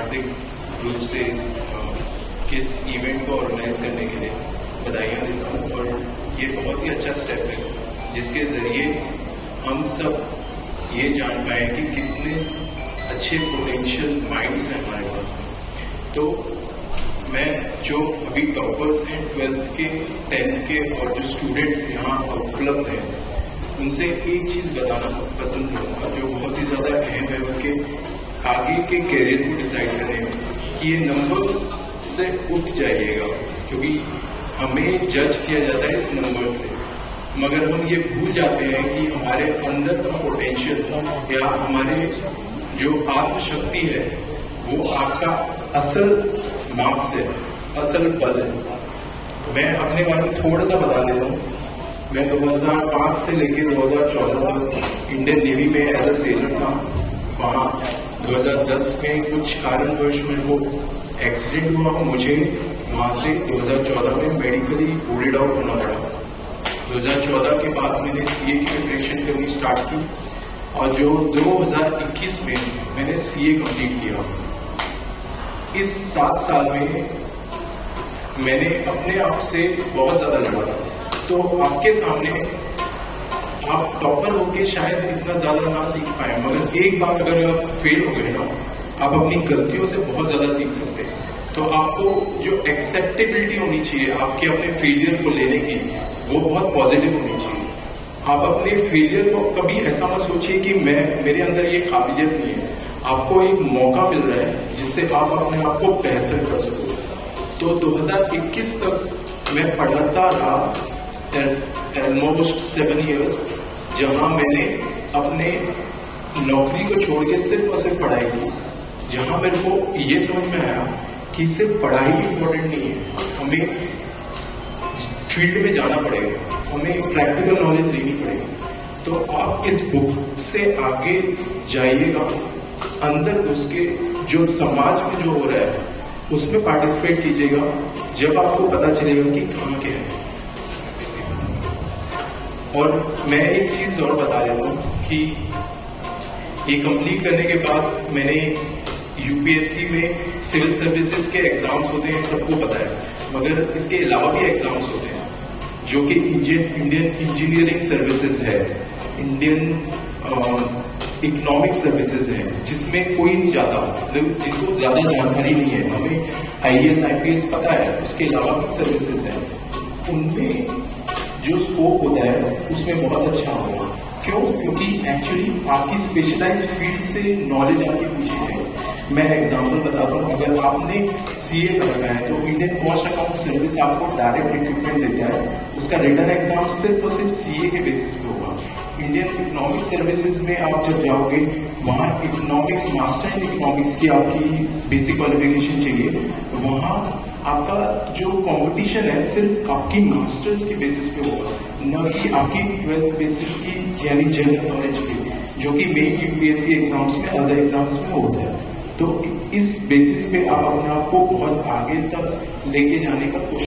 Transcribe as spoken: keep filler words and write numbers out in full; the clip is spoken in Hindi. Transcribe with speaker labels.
Speaker 1: हार्दिक रूप से इस इवेंट को ऑर्गेनाइज करने के लिए बधाइयाँ देता हूँ। और ये बहुत ही अच्छा स्टेप है जिसके ज़रिए हम सब ये जान पाए कि कितने अच्छे पोटेंशियल माइंड्स हैं हमारे पास में। तो मैं जो अभी टॉपर्स हैं ट्वेल्थ के, टेंथ के और जो स्टूडेंट्स यहाँ उपलब्ध हैं उनसे एक चीज़ बताना पसंद करूँगा जो बहुत ही ज़्यादा अहम है उनके आगे के कैरियर को डिसाइड करने में, कि ये नंबर्स से उठ जाइएगा, क्योंकि हमें जज किया जाता है इस नंबर से, मगर हम ये भूल जाते हैं कि हमारे अंदर का पोटेंशियल या हमारे जो आत्मशक्ति है वो आपका असल मार्क्स है, असल बल है। मैं अपने बारे में थोड़ा सा बता देता हूँ। मैं दो हज़ार पाँच से लेकर दो हज़ार चौदह तक इंडियन नेवी में एज अ सेलर था। वहाँ दो हज़ार दस में कुछ कारणवश मेरे को एक्सीडेंट हुआ, मुझे वहाँ से दो हज़ार चौदह में मेडिकली बोर्डेड आउट होना पड़ा। दो हज़ार चौदह के बाद मैंने सीए की प्रिपरेशन करनी स्टार्ट की और जो दो हज़ार इक्कीस में मैंने सीए कंप्लीट किया। इस सात साल में मैंने अपने आप से बहुत ज़्यादा लड़ा। तो आपके सामने आप टॉपर होके शायद इतना ज़्यादा ना सीख पाए, मगर एक बार अगर आप फेल हो गए ना, आप अपनी गलतियों से बहुत ज़्यादा सीख सकते हैं। तो आपको जो एक्सेप्टेबिलिटी होनी चाहिए आपके अपने फेलियर को लेने की, वो बहुत पॉजिटिव होनी चाहिए। आप अपने फेलियर को कभी ऐसा मत सोचिए कि मैं मेरे अंदर ये काबिलियत नहीं है। आपको एक मौका मिल रहा है जिससे आप अपने आप को बेहतर कर सको। तो दो हज़ार इक्कीस तक मैं पढ़ता रहा ऑलमोस्ट सेवन इयर्स, जहाँ मैंने अपने नौकरी को छोड़ के सिर्फ और सिर्फ पढ़ाई की। जहाँ मेरे को ये समझ में आया कि सिर्फ पढ़ाई इम्पोर्टेंट नहीं है, हमें फील्ड में जाना पड़ेगा, हमें प्रैक्टिकल नॉलेज लेनी पड़ेगी। तो आप इस बुक से आगे जाइएगा, अंदर उसके जो समाज में जो हो रहा है उसमें पार्टिसिपेट कीजिएगा, जब आपको पता चलेगा कि कहाँ क्या है। और मैं एक चीज और बता देता हूँ कि ये कंप्लीट करने के बाद मैंने यूपीएससी में सिविल सर्विसेज के एग्जाम्स होते हैं, सबको पता है, मगर इसके अलावा भी एग्जाम्स होते हैं जो कि इंडियन इंजीनियरिंग सर्विसेज है, इंडियन इकोनॉमिक सर्विसेज है, जिसमें कोई नहीं जाता, जिनको ज्यादा जानकारी नहीं है। हमें आईएएस आईपीएस पता है, उसके अलावा भी सर्विसेज है, उनमें जो स्कोप होता है उसमें बहुत अच्छा होगा। क्यों? क्योंकि एक्चुअली आपकी स्पेशलाइज्ड फील्ड से नॉलेज आपकी पूछी है। मैं एग्जांपल बताता हूँ, अगर आपने सीए कर रखा है तो इंडियन कॉस्ट अकाउंट सर्विस आपको डायरेक्ट रिक्रूटमेंट देता है, उसका रिटन एग्जाम सिर्फ और सिर्फ सीए के बेसिस पे होगा। इंडियन इकोनॉमिक सर्विसेज में आप जब जाओगे, वहाँ इकोनॉमिक्स, मास्टर इन इकोनॉमिक्स की आपकी बेसिक क्वालिफिकेशन चाहिए। वहाँ आपका जो कंपटीशन है सिर्फ आपकी मास्टर्स के बेसिस पे होगा, न कि आपकी ट्वेल्थ बेसिस की यानी जनरल नॉलेज की, जो कि मेन यूपीएससी एग्जाम्स में, अदर एग्जाम्स में होता है। तो इस बेसिस पे आप अपने आप को बहुत आगे तक लेके जाने का कोशिश